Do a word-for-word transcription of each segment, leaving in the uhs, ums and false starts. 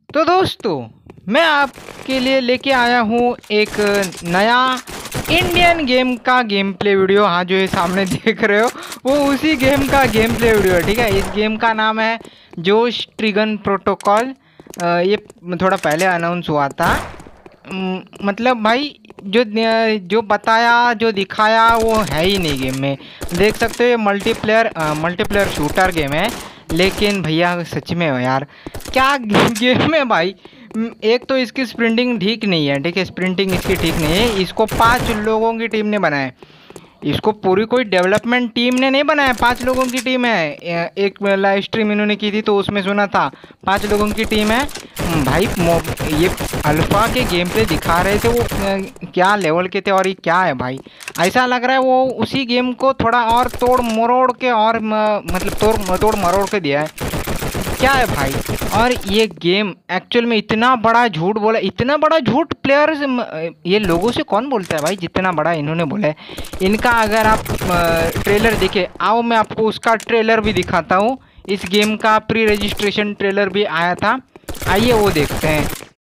तो दोस्तों, मैं आपके लिए लेके आया हूँ एक नया इंडियन गेम का गेम प्ले वीडियो। हाँ, जो ये सामने देख रहे हो वो उसी गेम का गेम प्ले वीडियो है। ठीक है, इस गेम का नाम है जोश ट्रिगन प्रोटोकॉल। ये थोड़ा पहले अनाउंस हुआ था। म, मतलब भाई जो जो बताया जो दिखाया वो है ही नहीं गेम में। देख सकते हो ये मल्टीप्लेयर मल्टीप्लेयर शूटर गेम है। लेकिन भैया सच में हो यार, क्या गेम है भाई। एक तो इसकी स्प्रिंटिंग ठीक नहीं है। ठीक है, स्प्रिंटिंग इसकी ठीक नहीं है। इसको पांच लोगों की टीम ने बनाया है। इसको पूरी कोई डेवलपमेंट टीम ने नहीं बनाया, पांच लोगों की टीम है। एक लाइव स्ट्रीम इन्होंने की थी तो उसमें सुना था पांच लोगों की टीम है भाई। ये अल्फा के गेम प्ले दिखा रहे थे, वो क्या लेवल के थे और ये क्या है भाई। ऐसा लग रहा है वो उसी गेम को थोड़ा और तोड़ मरोड़ के और मतलब तोड़ तोड़ मरोड़ के दिया है। क्या है भाई। और ये गेम एक्चुअल में इतना बड़ा झूठ बोला, इतना बड़ा झूठ प्लेयर्स ये लोगों से कौन बोलता है भाई, जितना बड़ा इन्होंने बोला है। इनका अगर आप ट्रेलर देखे, आओ मैं आपको उसका ट्रेलर भी दिखाता हूँ। इस गेम का प्री रजिस्ट्रेशन ट्रेलर भी आया था, आइए वो देखते हैं।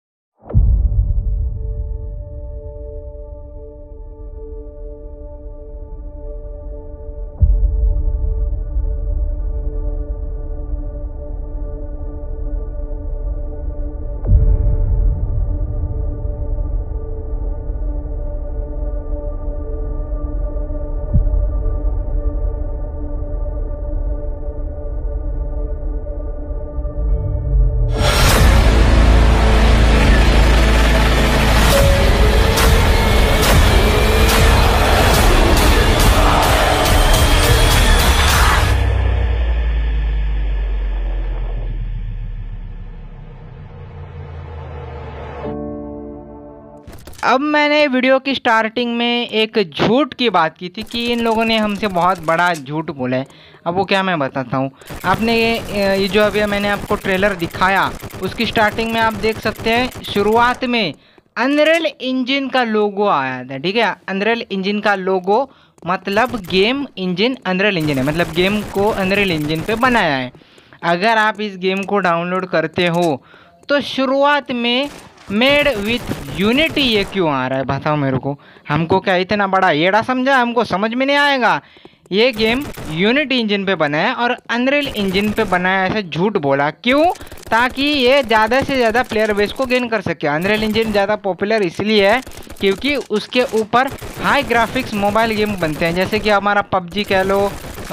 अब मैंने वीडियो की स्टार्टिंग में एक झूठ की बात की थी कि इन लोगों ने हमसे बहुत बड़ा झूठ बोला है। अब वो क्या मैं बताता हूँ। आपने ये ये जो अभी मैंने आपको ट्रेलर दिखाया उसकी स्टार्टिंग में आप देख सकते हैं, शुरुआत में अनरियल इंजन का लोगो आया था। ठीक है, अनरियल इंजन का लोगो मतलब गेम इंजन अनरियल इंजन है, मतलब गेम को अनरियल इंजन पे बनाया है। अगर आप इस गेम को डाउनलोड करते हो तो शुरुआत में मेड विथ यूनिटी ये क्यों आ रहा है, बताओ मेरे को। हमको क्या इतना बड़ा येड़ा समझा, हमको समझ में नहीं आएगा। ये गेम यूनिटी इंजन पे बना है और अनरियल इंजन पे बना है, ऐसा झूठ बोला क्यों, ताकि ये ज़्यादा से ज़्यादा प्लेयर बेस को गेन कर सके। अनरियल इंजन ज़्यादा पॉपुलर इसलिए है क्योंकि उसके ऊपर हाई ग्राफिक्स मोबाइल गेम बनते हैं, जैसे कि हमारा पबजी कह लो,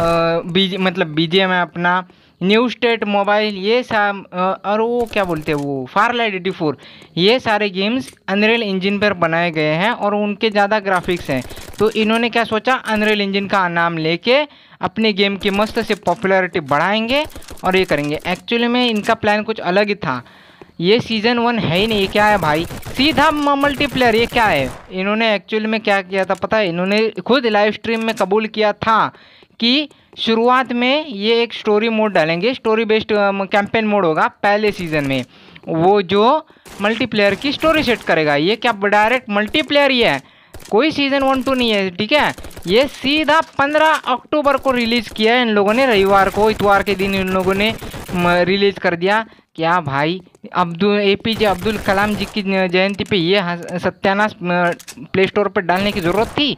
बी मतलब बी जी एम है अपना, न्यू स्टेट मोबाइल, ये सब, और वो क्या बोलते हैं वो फारलाइट एटी फोर, ये सारे गेम्स अनरियल इंजन पर बनाए गए हैं और उनके ज़्यादा ग्राफिक्स हैं। तो इन्होंने क्या सोचा, अनरियल इंजन का नाम लेके अपने गेम की मस्त से पॉपुलैरिटी बढ़ाएंगे और ये करेंगे। एक्चुअली में इनका प्लान कुछ अलग ही था। ये सीज़न वन है ही नहीं, ये क्या है भाई, सीधा मल्टीप्लेयर। ये क्या है, इन्होंने एक्चुअली में क्या किया था पता है, इन्होंने खुद लाइव स्ट्रीम में कबूल किया था कि शुरुआत में ये एक स्टोरी मोड डालेंगे, स्टोरी बेस्ड कैंपेन मोड होगा पहले सीज़न में, वो जो मल्टीप्लेयर की स्टोरी सेट करेगा। ये क्या डायरेक्ट मल्टीप्लेयर ही है, कोई सीज़न वन टू नहीं है। ठीक है, ये सीधा पंद्रह अक्टूबर को रिलीज़ किया है इन लोगों ने, रविवार को, इतवार के दिन इन लोगों ने रिलीज़ कर दिया। क्या भाई, Abdul A P J Abdul Kalam ji की जयंती पे ये सत्यानाश प्ले स्टोर पर डालने की ज़रूरत थी।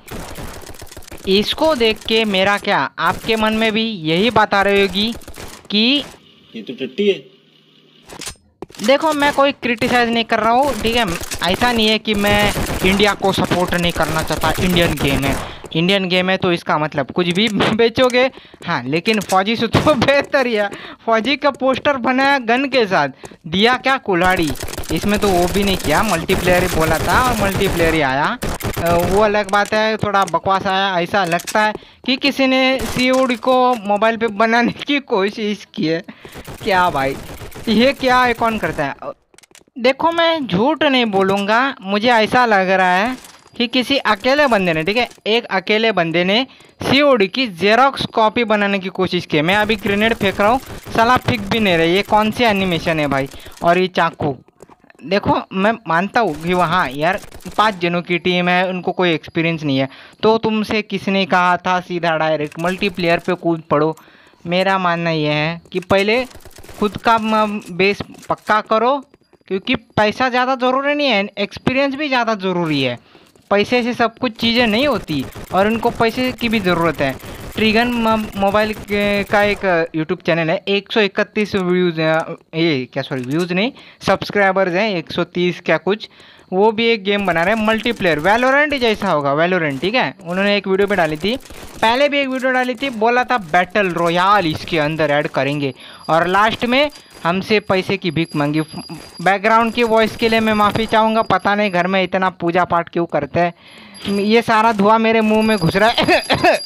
इसको देख के मेरा क्या, आपके मन में भी यही बात आ रही होगी कि ये तो टट्टी है। देखो, मैं कोई क्रिटिसाइज नहीं कर रहा हूँ। ठीक है, ऐसा नहीं है कि मैं इंडिया को सपोर्ट नहीं करना चाहता। इंडियन गेम है, इंडियन गेम है तो इसका मतलब कुछ भी बेचोगे। हाँ, लेकिन फौजी से तो बेहतर ही है। फौजी का पोस्टर बनाया गन के साथ, दिया क्या कुल्हाड़ी। इसमें तो वो भी नहीं किया, मल्टीप्लेयर ही बोला था और मल्टीप्लेयर ही आया, वो अलग बात है। थोड़ा बकवास आया, ऐसा लगता है कि किसी ने सी ओ डी को मोबाइल पे बनाने की कोशिश की है। क्या भाई, ये क्या है, कौन करता है। देखो, मैं झूठ नहीं बोलूँगा, मुझे ऐसा लग रहा है कि किसी अकेले बंदे ने, ठीक है, एक अकेले बंदे ने सी ओ डी की जेरोक्स कॉपी बनाने की कोशिश की। मैं अभी ग्रेनेड फेंक रहा हूँ, साला फेंक भी नहीं रही। ये कौन सी एनिमेशन है भाई। और ये चाकू देखो, मैं मानता हूँ कि वहाँ यार पांच जनों की टीम है, उनको कोई एक्सपीरियंस नहीं है, तो तुमसे किसने कहा था सीधा डायरेक्ट मल्टीप्लेयर पे कूद पड़ो। मेरा मानना यह है कि पहले खुद का बेस पक्का करो, क्योंकि पैसा ज़्यादा ज़रूरी नहीं है, एक्सपीरियंस भी ज़्यादा ज़रूरी है। पैसे से सब कुछ चीज़ें नहीं होती और इनको पैसे की भी ज़रूरत है। ट्रिगन मोबाइल का एक यूट्यूब चैनल है, एक सौ इकतीस व्यूज़, ये क्या सॉरी व्यूज़ नहीं, सब्सक्राइबर्स हैं एक सौ तीस क्या कुछ। वो भी एक गेम बना रहे हैं मल्टीप्लेयर, वैलोरेंट जैसा होगा, वैलोरेंट, ठीक है। उन्होंने एक वीडियो पे डाली थी, पहले भी एक वीडियो डाली थी, बोला था बैटल रॉयल इसके अंदर ऐड करेंगे, और लास्ट में हमसे पैसे की भीख मांगी। बैकग्राउंड की वॉइस के लिए मैं माफ़ी चाहूँगा, पता नहीं घर में इतना पूजा पाठ क्यों करते हैं। ये सारा धुआं मेरे मुंह में घुस रहा है।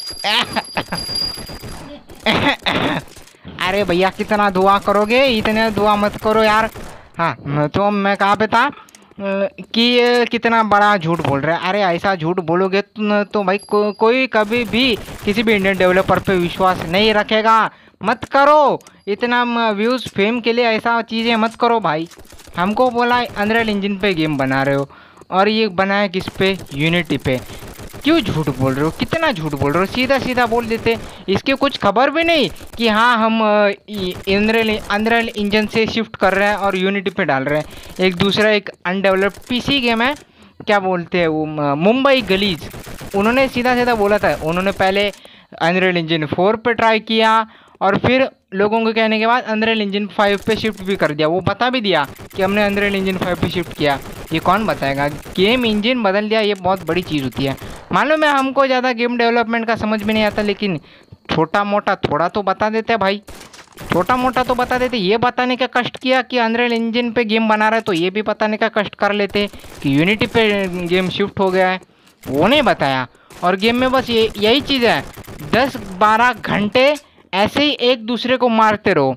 अरे भैया कितना धुआं करोगे, इतने धुआं मत करो यार। हाँ तो मैं कहाँ पे था कि ये कितना बड़ा झूठ बोल रहा है। अरे ऐसा झूठ बोलोगे तो, तो भाई को, कोई कभी भी किसी भी इंडियन डेवलपर पे विश्वास नहीं रखेगा। मत करो इतना व्यूज़ फेम के लिए, ऐसा चीज़ें मत करो भाई। हमको बोला अनरियल इंजन पे गेम बना रहे हो और ये बनाया किस पे, यूनिटी पे। क्यों झूठ बोल रहे हो, कितना झूठ बोल रहे हो, सीधा सीधा बोल देते। इसकी कुछ खबर भी नहीं कि हाँ हम अनरियल अनरियल इंजन से शिफ्ट कर रहे हैं और यूनिटी पे डाल रहे हैं। एक दूसरा एक अनडेवलप्ड पीसी गेम है, क्या बोलते हैं वो, मुंबई गलीज, उन्होंने सीधा सीधा बोला था। उन्होंने पहले अनरियल इंजन फोर पे ट्राई किया और फिर लोगों के कहने के बाद अनरियल इंजन फाइव पे शिफ्ट भी कर दिया। वो बता भी दिया कि हमने अनरियल इंजन फाइव पे शिफ्ट किया। ये कौन बताएगा, गेम इंजन बदल दिया, ये बहुत बड़ी चीज़ होती है। मालूम है हमको ज़्यादा गेम डेवलपमेंट का समझ में नहीं आता, लेकिन छोटा मोटा थोड़ा तो बता देते हैं भाई, छोटा मोटा तो बता देते। ये बताने का कष्ट किया कि अनरियल इंजन पे गेम बना रहा है, तो ये भी बताने का कष्ट कर लेते कि यूनिटी पे गेम शिफ्ट हो गया है, वो नहीं बताया। और गेम में बस ये यही चीज़ है, दस बारह घंटे ऐसे ही एक दूसरे को मारते रहो,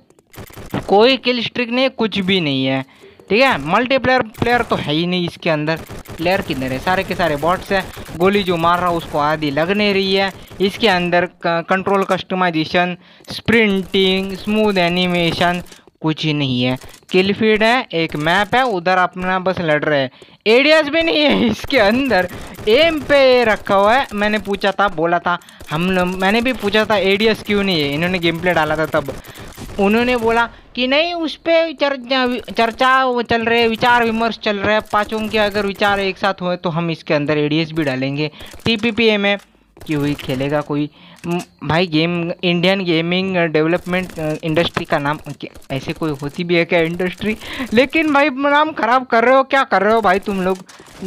कोई किल स्ट्रिक नहीं, कुछ भी नहीं है, ठीक है। मल्टीप्लेयर प्लेयर तो है ही नहीं इसके अंदर, प्लेयर किधर है, सारे के सारे बॉट्स है। गोली जो मार रहा है उसको आधी लग नहीं रही है। इसके अंदर control customization, sprinting, smooth animation कुछ ही नहीं है। किल फीड है, एक मैप है, उधर अपना बस लड़ रहे हैं। एरियाज भी नहीं है इसके अंदर, एम पे रखा हुआ है। मैंने पूछा था, बोला था हम मैंने भी पूछा था एडियस क्यों नहीं है, इन्होंने गेम प्ले डाला था तब उन्होंने बोला कि नहीं उस पर चर्चा चर्चा चल रहे, विचार विमर्श चल रहा है, पाँचों के अगर विचार एक साथ हुए तो हम इसके अंदर एडीएस भी डालेंगे। टीपीपीए में कि हुई खेलेगा कोई भाई game, Indian gaming development industry का नाम, ऐसे कोई होती भी है क्या इंडस्ट्री, लेकिन भाई नाम ख़राब कर रहे हो, क्या कर रहे हो भाई तुम लोग।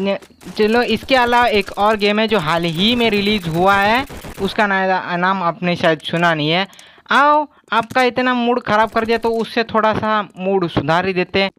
चलो इसके अलावा एक और गेम है जो हाल ही में रिलीज़ हुआ है, उसका ना, नाम आपने शायद सुना नहीं है। आओ आपका इतना मूड ख़राब कर दिया तो उससे थोड़ा सा मूड सुधार ही देते हैं।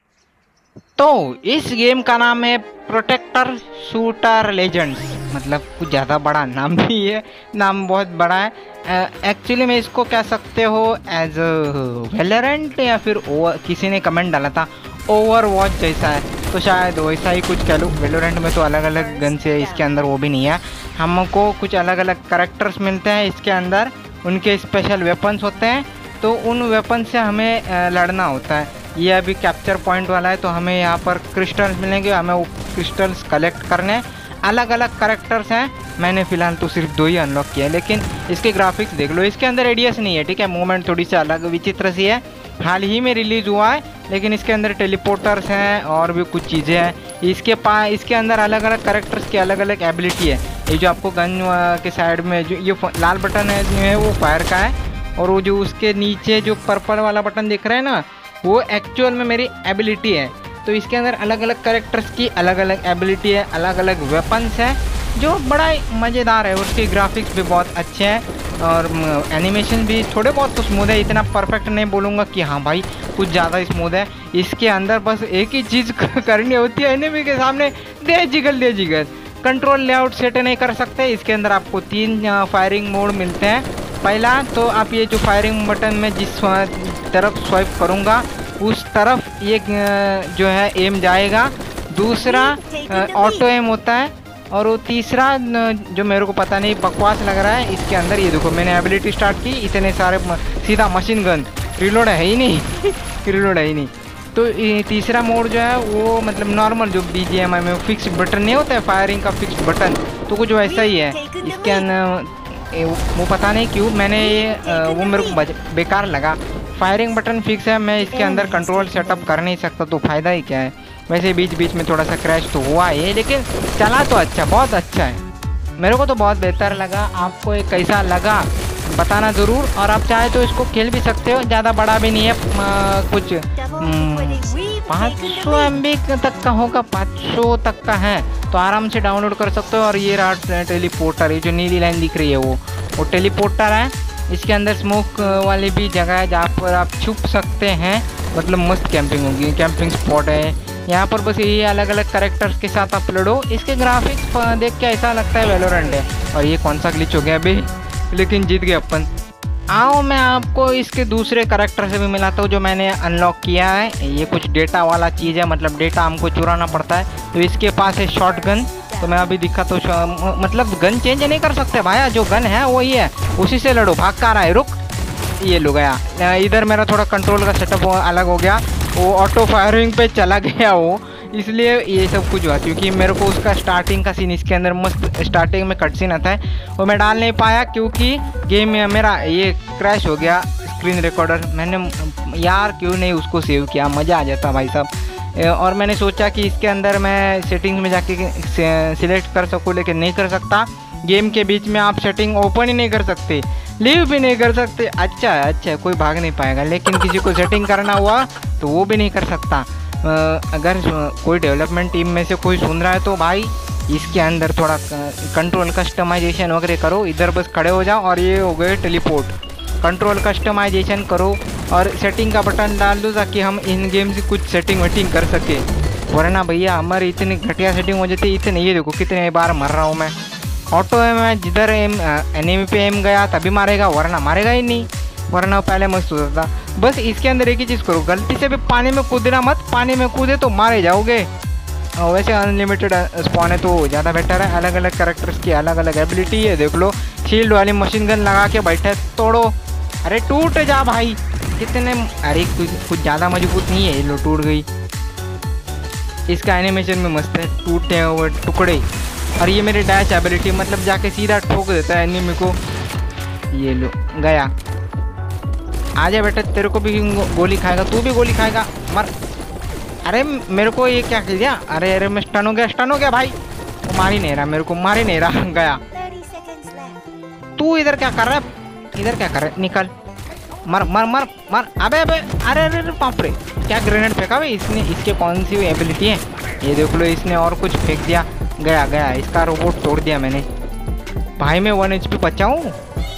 तो इस गेम का नाम है प्रोटेक्टर शूटर लेजेंड्स, मतलब कुछ ज़्यादा बड़ा नाम नहीं है, नाम बहुत बड़ा है। एक्चुअली में इसको कह सकते हो एज वैलोरेंट, या फिर किसी ने कमेंट डाला था ओवर वॉच जैसा है, तो शायद वैसा ही कुछ कह लो। वैलोरेंट में तो अलग अलग गन से, इसके अंदर वो भी नहीं है। हमको कुछ अलग अलग कैरेक्टर्स मिलते हैं इसके अंदर, उनके स्पेशल वेपन्स होते हैं, तो उन वेपन से हमें लड़ना होता है। ये अभी कैप्चर पॉइंट वाला है, तो हमें यहाँ पर क्रिस्टल्स मिलेंगे, हमें वो क्रिस्टल्स कलेक्ट करने। अलग अलग कैरेक्टर्स हैं, मैंने फ़िलहाल तो सिर्फ दो ही अनलॉक किया है, लेकिन इसके ग्राफिक्स देख लो। इसके अंदर एडीएस नहीं है, ठीक है, मूवमेंट थोड़ी सी अलग विचित्र सी है, हाल ही में रिलीज़ हुआ है, लेकिन इसके अंदर टेलीपोर्टर्स हैं और भी कुछ चीज़ें हैं। इसके पा इसके अंदर अलग अलग कैरेक्टर्स की अलग अलग एबिलिटी है। ये जो आपको गन के साइड में जो ये लाल बटन है, जो है वो फायर का है, और वो जो उसके नीचे जो पर्पल वाला बटन दिख रहा है ना, वो एक्चुअल में मेरी एबिलिटी है। तो इसके अंदर अलग अलग कैरेक्टर्स की अलग अलग एबिलिटी है, अलग अलग वेपन्स हैं, जो बड़ा मज़ेदार है। उसके ग्राफिक्स भी बहुत अच्छे हैं और एनिमेशन भी थोड़े बहुत तो स्मूथ है, इतना परफेक्ट नहीं बोलूँगा कि हाँ भाई कुछ ज़्यादा स्मूथ है। इसके अंदर बस एक ही चीज़ करनी होती है, एनिमी के सामने दे जिगल दे जिगल, कंट्रोल लेआउट सेट नहीं कर सकते। इसके अंदर आपको तीन फायरिंग मोड मिलते हैं। पहला तो आप ये जो फायरिंग बटन में जिस तरफ स्वाइप करूँगा उस तरफ ये जो है एम जाएगा, दूसरा ऑटो एम होता है, और वो तीसरा जो मेरे को पता नहीं बकवास लग रहा है, इसके अंदर ये देखो मैंने एबिलिटी स्टार्ट की, इतने सारे सीधा मशीन गन, रिलोड है ही नहीं रिलोड है ही नहीं। तो ये तीसरा मोड जो है वो मतलब नॉर्मल जो बी जी एम आई में फिक्स बटन नहीं होता है, फायरिंग का फिक्स बटन, तो कुछ वैसा ही है। इसके अंदर वो पता नहीं क्यों मैंने ये वो मेरे को बेकार लगा। फायरिंग बटन फिक्स है, मैं इसके अंदर कंट्रोल सेटअप कर नहीं सकता, तो फ़ायदा ही क्या है। वैसे बीच बीच में थोड़ा सा क्रैश तो हुआ है, लेकिन चला तो अच्छा, बहुत अच्छा है। मेरे को तो बहुत बेहतर लगा। आपको ये कैसा लगा बताना ज़रूर, और आप चाहे तो इसको खेल भी सकते हो, ज़्यादा बड़ा भी नहीं है। आ, कुछ पाँच सौ एम बी तक का होगा, पाँच सौ तक का है, तो आराम से डाउनलोड कर सकते हो। और ये रहा टेलीपोर्टर, ये जो नीली लाइन दिख रही है वो वो टेलीपोर्टर है। इसके अंदर स्मोक वाली भी जगह है जहाँ पर आप छुप सकते हैं, मतलब मस्त कैंपिंग होगी, कैंपिंग स्पॉट है यहाँ पर। बस ये अलग अलग कैरेक्टर्स के साथ आप लड़ो। इसके ग्राफिक्स देख के ऐसा लगता है वैलोरेंट है। और ये कौन सा ग्लिच हो गया अभी, लेकिन जीत गए अपन। आओ मैं आपको इसके दूसरे कैरेक्टर से भी मिलाता हूँ जो मैंने अनलॉक किया है। ये कुछ डेटा वाला चीज़ है, मतलब डेटा हमको चुराना पड़ता है। तो इसके पास है शॉर्ट गन, तो मैं अभी दिखा तो मतलब गन चेंज नहीं कर सकते भाई, जो गन है वही है, उसी से लड़ो। भाग का रहा है, रुक, ये लो गया। इधर मेरा थोड़ा कंट्रोल का सेटअप अलग हो गया, वो ऑटो फायरिंग पे चला गया वो, इसलिए ये सब कुछ हुआ। क्योंकि मेरे को उसका स्टार्टिंग का सीन इसके अंदर मस्त स्टार्टिंग में कट सीन आता है, वो मैं डाल नहीं पाया क्योंकि गेम में मेरा ये क्रैश हो गया स्क्रीन रिकॉर्डर। मैंने यार क्यों नहीं उसको सेव किया, मज़ा आ जाता भाई साहब। और मैंने सोचा कि इसके अंदर मैं सेटिंग्स में जाके सिलेक्ट कर सकूँ, लेकिन नहीं कर सकता। गेम के बीच में आप सेटिंग ओपन ही नहीं कर सकते, लीव भी नहीं कर सकते। अच्छा है, अच्छा है, कोई भाग नहीं पाएगा। लेकिन किसी को सेटिंग करना हुआ तो वो भी नहीं कर सकता। अगर कोई डेवलपमेंट टीम में से कोई सुन रहा है तो भाई इसके अंदर थोड़ा कंट्रोल कस्टमाइजेशन वगैरह करो। इधर बस खड़े हो जाओ और ये हो गए टेलीपोर्ट। कंट्रोल कस्टमाइजेशन करो और सेटिंग का बटन डाल दो ताकि हम इन गेम से कुछ सेटिंग वेटिंग कर सके, वरना भैया हमारी इतनी घटिया सेटिंग हो जाती है। इतने ये देखो कितने बार मर रहा हूँ मैं। ऑटो है, मैं जिधर एम एनिमी पे एम गया तभी मारेगा, वरना मारेगा ही नहीं, वरना पहले मस्त होता था। बस इसके अंदर एक ही चीज़ करो, गलती से भी पानी में कूदना मत, पानी में कूदे तो मारे जाओगे। वैसे अनलिमिटेड स्पॉन है तो ज़्यादा बेटर है। अलग अलग कैरेक्टर्स की अलग अलग एबिलिटी है, देख लो। शील्ड वाली मशीन गन लगा के बैठे, तोड़ो, अरे टूट जा भाई कितने। अरे कुछ ज़्यादा मजबूत नहीं है, ये लो टूट गई। इसका एनिमेशन में मस्त है, टूटे हुए टुकड़े। और ये मेरी डैश एबिलिटी, मतलब जाके सीधा ठोक देता है एनिमी को। ये लो गया, आजा बेटा, तेरे को भी गोली खाएगा, तू भी गोली खाएगा, मर। अरे मेरे को ये क्या कर दिया, अरे अरे मैं स्टन हो गया, स्टन हो गया भाई। वो मार ही नहीं रहा मेरे को, मार ही नहीं रहा, गया। तू इधर क्या कर रहा है, इधर क्या कर रहा है, निकल, मर मर मर मर। अबे अबे अरे अरे अरे बाप रे, क्या ग्रेनेड फेंका भाई इसने। इसके कौन सी एबिलिटी है ये देख लो, इसने और कुछ फेंक दिया, गया गया। इसका रोबोट तोड़ दिया मैंने भाई। मैं वन एच पी बचाऊँ,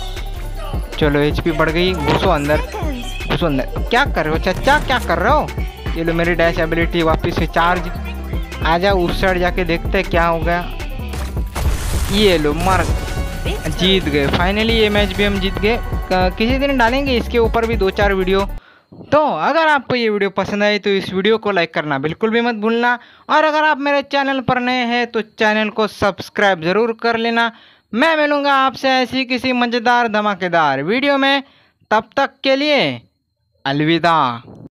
चलो एच पी बढ़ गई। घुसो अंदर, घुसो अंदर। क्या कर रहे हो चाचा, क्या कर रहे हो। ये लो मेरी डैश एबिलिटी वापस से चार्ज। आ जाओ उस साइड जाके देखते हैं क्या हो गया। ये लो मर, जीत गए फाइनली। ये मैच भी हम जीत गए। किसी दिन डालेंगे इसके ऊपर भी दो चार वीडियो। तो अगर आपको ये वीडियो पसंद आई तो इस वीडियो को लाइक करना बिल्कुल भी मत भूलना। और अगर आप मेरे चैनल पर नए हैं तो चैनल को सब्सक्राइब ज़रूर कर लेना। मैं मिलूँगा आपसे ऐसी किसी मज़ेदार धमाकेदार वीडियो में, तब तक के लिए अलविदा।